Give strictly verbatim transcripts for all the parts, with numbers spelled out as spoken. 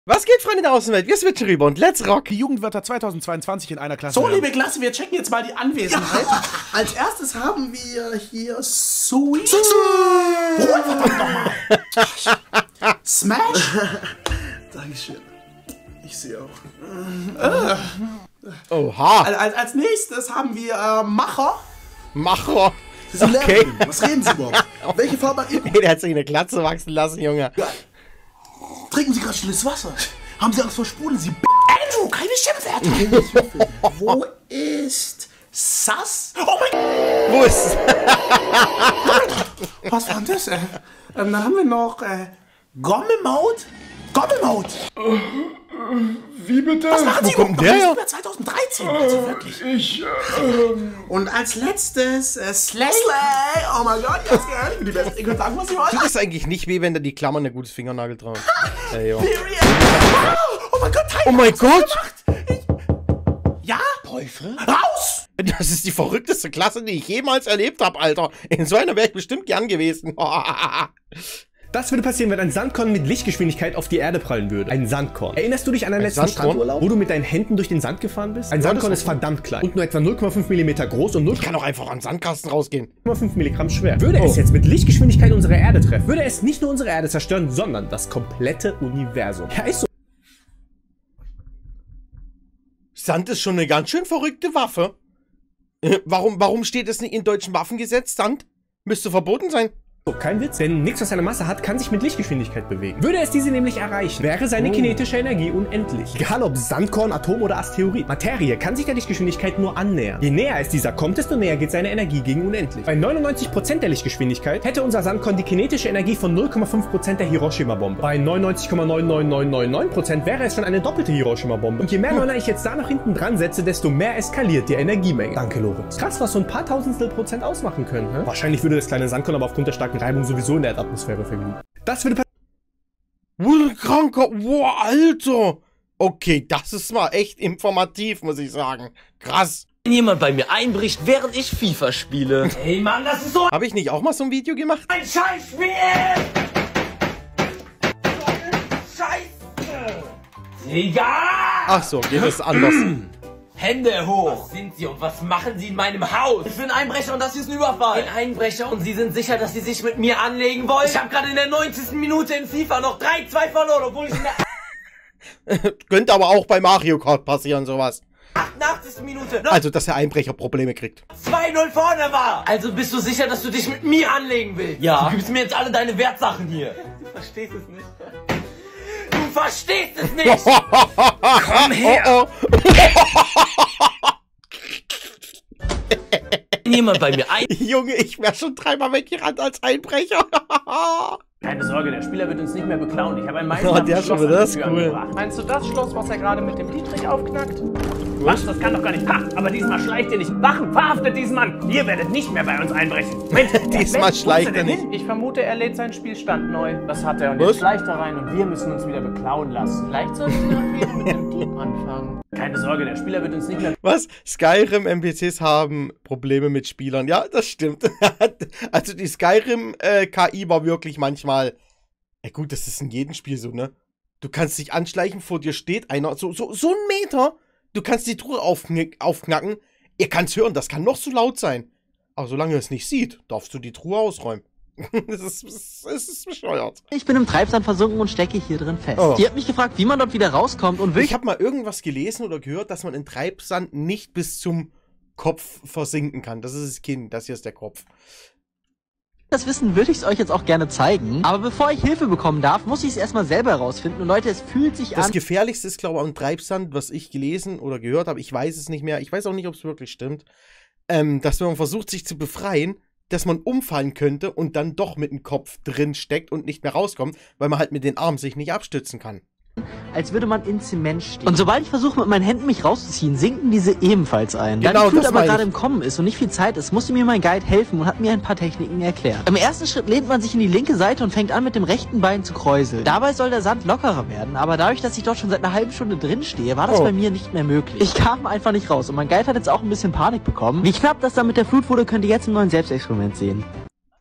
Was geht, Freunde der Außenwelt? Wir switchen rüber und let's rock! Die Jugendwörter zweitausendzweiundzwanzig in einer Klasse. So, liebe Klasse, wir checken jetzt mal die Anwesenheit. Ja. Als erstes haben wir hier Sweet. Ruhe, verdammt nochmal. Smash. Dankeschön. Ich sehe auch. Äh. Oha. Als, als nächstes haben wir äh, Macher. Macher. Sie sind Okay. Lehrerin. Was reden Sie überhaupt? Welche Farbe hat Ihr? Hey, der hat sich eine Glatze wachsen lassen, Junge. Ja. Trinken Sie gerade stilles Wasser? Haben Sie Angst vor Spulen? Sie B Andrew, keine Schimpfwörter! Wo ist Sass? Oh mein Gott! Wo ist Was war denn das, ey? Ähm, dann haben wir noch, äh, Gomme-Mode? Gomme-Mode! Wie bitte? Was machen Sie Wo kommt überhaupt der noch? her? Wir sind zwanzig dreizehn, also wirklich. Ich, ähm... Und als letztes, äh, Slay. Slay! Oh mein Gott, jetzt gehört. Ich bin die Beste. Ihr könnt sagen, was ihr wollt. Tut das eigentlich nicht weh, wenn da die Klammern ein gutes Fingernagel tragen? Ey, jo. Period. Oh mein Gott, Tyler, Oh mein was hast du Gott! gemacht? Ich... Ja? Teufel? Raus! Das ist die verrückteste Klasse, die ich jemals erlebt habe, Alter. In so einer wäre ich bestimmt gern gewesen. Das würde passieren, wenn ein Sandkorn mit Lichtgeschwindigkeit auf die Erde prallen würde. Ein Sandkorn. Erinnerst du dich an deinen Ein letzten Sandkorn? Strandurlaub, wo du mit deinen Händen durch den Sand gefahren bist? Ein Ja, Sandkorn das ist verdammt klein und nur etwa null Komma fünf Millimeter groß und null Ich kann auch einfach an den Sandkasten rausgehen. Komma fünf Milligramm schwer. Würde Oh. es jetzt mit Lichtgeschwindigkeit unsere Erde treffen, würde es nicht nur unsere Erde zerstören, sondern das komplette Universum. Ja, ist so. Sand ist schon eine ganz schön verrückte Waffe. Äh, Warum, warum steht es nicht im deutschen Waffengesetz? Sand müsste verboten sein. So, kein Witz, denn nichts, was eine Masse hat, kann sich mit Lichtgeschwindigkeit bewegen. Würde es diese nämlich erreichen, wäre seine Oh. kinetische Energie unendlich. Egal ob Sandkorn, Atom oder Asteroid. Materie kann sich der Lichtgeschwindigkeit nur annähern. Je näher es dieser kommt, desto näher geht seine Energie gegen unendlich. Bei neunundneunzig Prozent der Lichtgeschwindigkeit hätte unser Sandkorn die kinetische Energie von null Komma fünf Prozent der Hiroshima-Bombe. Bei neunundneunzig Komma neun neun neun neun neun Prozent wäre es schon eine doppelte Hiroshima-Bombe. Und je mehr Neuner ich jetzt da noch hinten dran setze, desto mehr eskaliert die Energiemenge. Danke, Lorenz. Krass, was so ein paar Tausendstel Prozent ausmachen können, hä? Wahrscheinlich würde das kleine Sandkorn aber aufgrund der starken Reibung sowieso in der Erdatmosphäre verglühen. Das würde Wohl kranker. Boah, Alter. Okay, das ist mal echt informativ, muss ich sagen. Krass. Wenn jemand bei mir einbricht, während ich FIFA spiele. Hey Mann, das ist so Habe ich nicht auch mal so ein Video gemacht? ein Scheißspiel! Scheiße! Digga! Ach so, geht das anders. Hände hoch! Was sind Sie und was machen Sie in meinem Haus? Ich bin ein Einbrecher und das hier ist ein Überfall. Ein Einbrecher und Sie sind sicher, dass Sie sich mit mir anlegen wollen? Ich habe gerade in der neunzigsten Minute in FIFA noch drei zwei verloren, obwohl ich in der Könnte aber auch bei Mario Kart passieren, sowas. achtundachtzigsten Minute noch Also, dass der Einbrecher Probleme kriegt. zwei null vorne war. Also bist du sicher, dass du dich mit mir anlegen willst? Ja. Du gibst mir jetzt alle deine Wertsachen hier. Du verstehst es nicht. Du verstehst es nicht! Komm her! Oh, Wenn jemand bei mir ein... oh. Junge, ich wäre schon dreimal weggerannt als Einbrecher. Keine Sorge, der Spieler wird uns nicht mehr beklauen. Ich habe ein Oh, meisterhaftes der Schloss schon wieder, an das die ist Tür cool. angebracht. Meinst du das Schloss, was er gerade mit dem Dietrich aufknackt? Was? Das kann doch gar nicht. Ha, aber diesmal schleicht ihr nicht. Wachen, verhaftet diesen Mann. Ihr werdet nicht mehr bei uns einbrechen. Moment, Diesmal wo ist schleicht er denn nicht. hin? Ich vermute, er lädt seinen Spielstand neu. Das hat er und Was? jetzt schleicht er rein und wir müssen uns wieder beklauen lassen. Vielleicht sollten wir doch wieder mit dem Dieb anfangen. Keine Sorge, der Spieler wird uns nicht mehr... Was? Skyrim-N P Cs haben Probleme mit Spielern. Ja, das stimmt. Also die Skyrim-K I war wirklich manchmal... Ja gut, das ist in jedem Spiel so, ne? Du kannst dich anschleichen, vor dir steht einer, so, so, so ein Meter. Du kannst die Truhe aufkn aufknacken. Ihr kannst hören, das kann noch so laut sein. Aber solange er es nicht sieht, darfst du die Truhe ausräumen. Das ist, das ist bescheuert. Ich bin im Treibsand versunken und stecke hier drin fest. Oh. Die hat mich gefragt, wie man dort wieder rauskommt und will Ich habe mal irgendwas gelesen oder gehört, dass man in Treibsand nicht bis zum Kopf versinken kann. Das ist das Kinn, das hier ist der Kopf. das wissen, würde ich es euch jetzt auch gerne zeigen. Aber bevor ich Hilfe bekommen darf, muss ich es erstmal selber herausfinden. Und Leute, es fühlt sich Das an... Gefährlichste ist, glaube ich, am Treibsand, was ich gelesen oder gehört habe, ich weiß es nicht mehr, ich weiß auch nicht, ob es wirklich stimmt, ähm, dass wenn man versucht, sich zu befreien, dass man umfallen könnte und dann doch mit dem Kopf drin steckt und nicht mehr rauskommt, weil man halt mit den Armen sich nicht abstützen kann. als würde man in Zement stehen. Und sobald ich versuche, mit meinen Händen mich rauszuziehen, sinken diese ebenfalls ein. Genau, da die Flut das aber meine gerade ich. im Kommen ist und nicht viel Zeit ist, musste mir mein Guide helfen und hat mir ein paar Techniken erklärt. Im ersten Schritt lehnt man sich in die linke Seite und fängt an, mit dem rechten Bein zu kräuseln. Dabei soll der Sand lockerer werden, aber dadurch, dass ich dort schon seit einer halben Stunde drin stehe, war das Oh. bei mir nicht mehr möglich. Ich kam einfach nicht raus und mein Guide hat jetzt auch ein bisschen Panik bekommen. Wie knapp das dann mit der Flut wurde, könnt ihr jetzt im neuen Selbstexperiment sehen.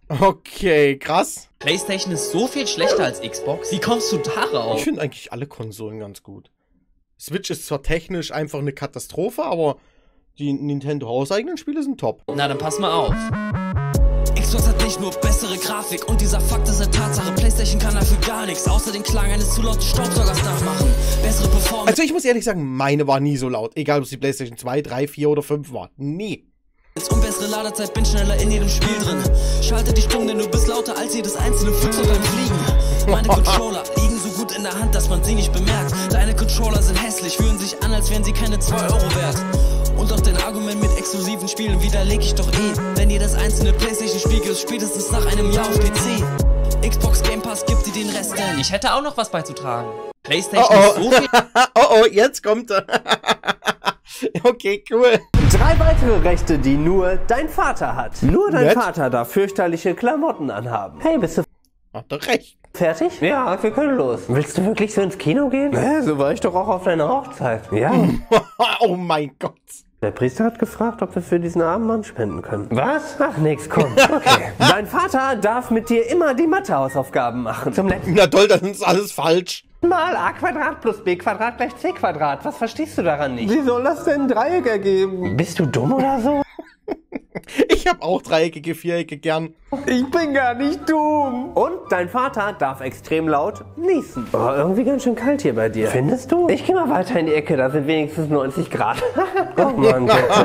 Okay, krass. PlayStation ist so viel schlechter als Xbox. Wie kommst du darauf? Ich finde eigentlich alle Konsolen ganz gut. Switch ist zwar technisch einfach eine Katastrophe, aber die Nintendo hauseigenen Spiele sind top. Na, dann pass mal auf. Xbox hat nicht nur bessere Grafik und dieser Fakt ist eine Tatsache. PlayStation kann dafür gar nichts, außer den Klang eines zu lauten Staubsaugers nachmachen. Bessere Performance. Also ich muss ehrlich sagen, meine war nie so laut. Egal, ob es die PlayStation zwei, drei, vier oder fünf war. Nie. Und bessere Ladezeit, bin schneller in jedem Spiel drin. Schalte dich stumm, denn du bist lauter als jedes einzelne Flugzeug beim Fliegen. Meine Controller liegen so gut in der Hand, dass man sie nicht bemerkt. Deine Controller sind hässlich, fühlen sich an, als wären sie keine zwei Euro wert. Und auch dein Argument mit exklusiven Spielen widerleg ich doch eh. Denn jedes einzelne PlayStation-Spiel gibt spätestens nach einem Jahr auf P C. Xbox Game Pass gibt dir den Rest denn. Ich hätte auch noch was beizutragen. PlayStation oh, oh. ist so viel... oh oh, jetzt kommt er. Okay, cool. Drei weitere Rechte, die nur dein Vater hat. Nur dein Nett. Vater darf fürchterliche Klamotten anhaben. Hey, bist du Hat doch recht. fertig? Ja, wir können los. Willst du wirklich so ins Kino gehen? Ja, so war ich doch auch auf deiner Hochzeit. Ja. Oh mein Gott. Der Priester hat gefragt, ob wir für diesen armen Mann spenden können. Was? Ach, nix, komm. Okay. Dein Vater darf mit dir immer die Mathe-Hausaufgaben machen. Zum letzten Na toll, das ist alles falsch. Mal a Quadrat plus b Quadrat gleich c Quadrat. Was verstehst du daran nicht? Wie soll das denn ein Dreieck ergeben? Bist du dumm oder so? Ich habe auch Dreiecke, Vierecke gern. Ich bin gar nicht dumm. Und dein Vater darf extrem laut niesen. Oh, irgendwie ganz schön kalt hier bei dir. Findest du? Ich geh mal weiter in die Ecke, da sind wenigstens neunzig Grad. Oh Mann,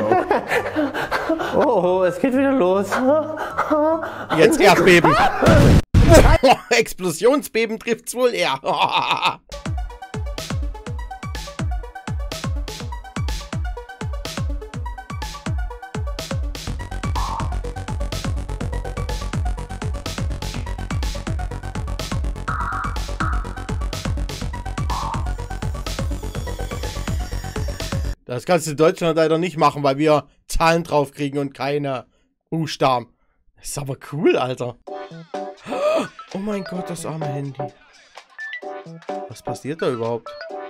oh, es geht wieder los. Jetzt Erdbeben. Explosionsbeben trifft's wohl eher. Das kannst du in Deutschland leider nicht machen, weil wir Zahlen drauf kriegen und keine Buchstaben. Das ist aber cool, Alter. Oh mein Gott, das arme Handy. Was passiert da überhaupt?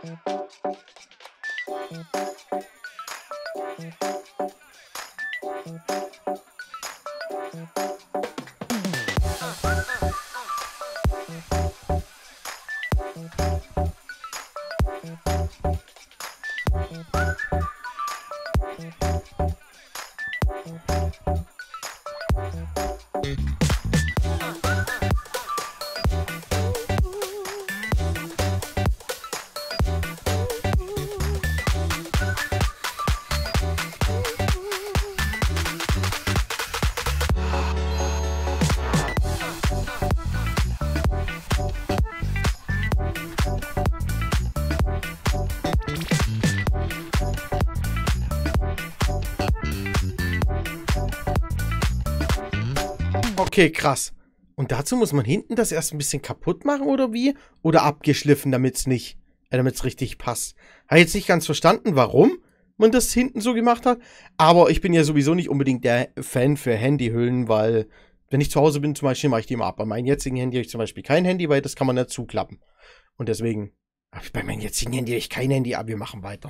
Okay, krass. Und dazu muss man hinten das erst ein bisschen kaputt machen, oder wie? Oder abgeschliffen, damit es nicht, äh, damit es richtig passt. Habe jetzt nicht ganz verstanden, warum man das hinten so gemacht hat. Aber ich bin ja sowieso nicht unbedingt der Fan für Handyhüllen, weil, wenn ich zu Hause bin, zum Beispiel, mache ich die immer ab. Bei meinem jetzigen Handy habe ich zum Beispiel kein Handy, weil das kann man nicht zuklappen. Und deswegen habe ich bei meinem jetzigen Handy habe ich kein Handy, aber wir machen weiter.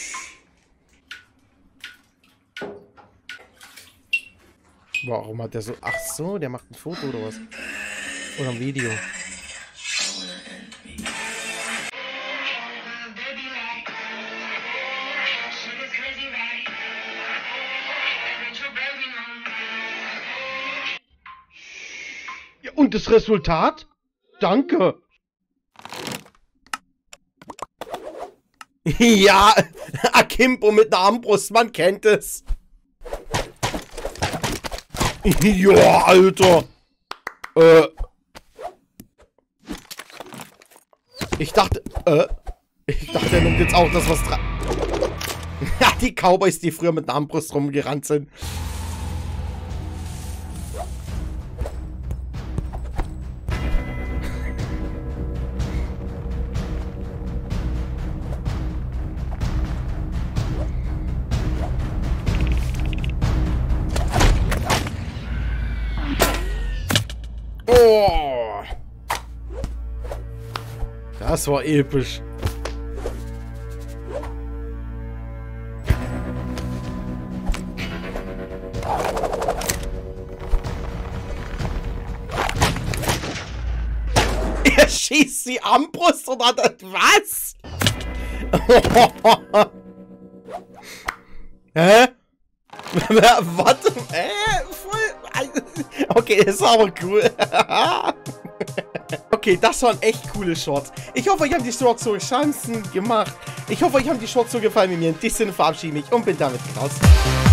Warum hat der so... Ach so, der macht ein Foto oder was? Oder ein Video. Ja, und das Resultat? Danke. Ja, Akimbo mit einer Armbrust, man kennt es. Ja, Alter. Äh. Ich dachte, äh. Ich dachte, er nimmt jetzt auch das, was dran. Ja, die Cowboys, die früher mit einer Armbrust rumgerannt sind. Oh. Das war episch. die Armbrust oder das, was? Hä? Warte, äh, voll. Okay, das ist aber cool. Okay, das waren echt coole Shorts. Ich hoffe, euch haben die Shorts so Chancen gemacht. Ich hoffe, euch haben die Shorts so gefallen wie mir. In diesem Sinne verabschiede ich mich und bin damit raus.